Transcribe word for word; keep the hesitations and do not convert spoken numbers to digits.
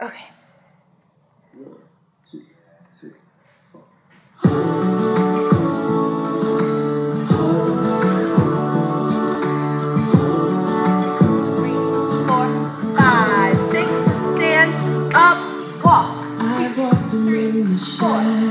Okay. One, two, three, four. Three, four, five, six, stand up, walk. I walked in the Four.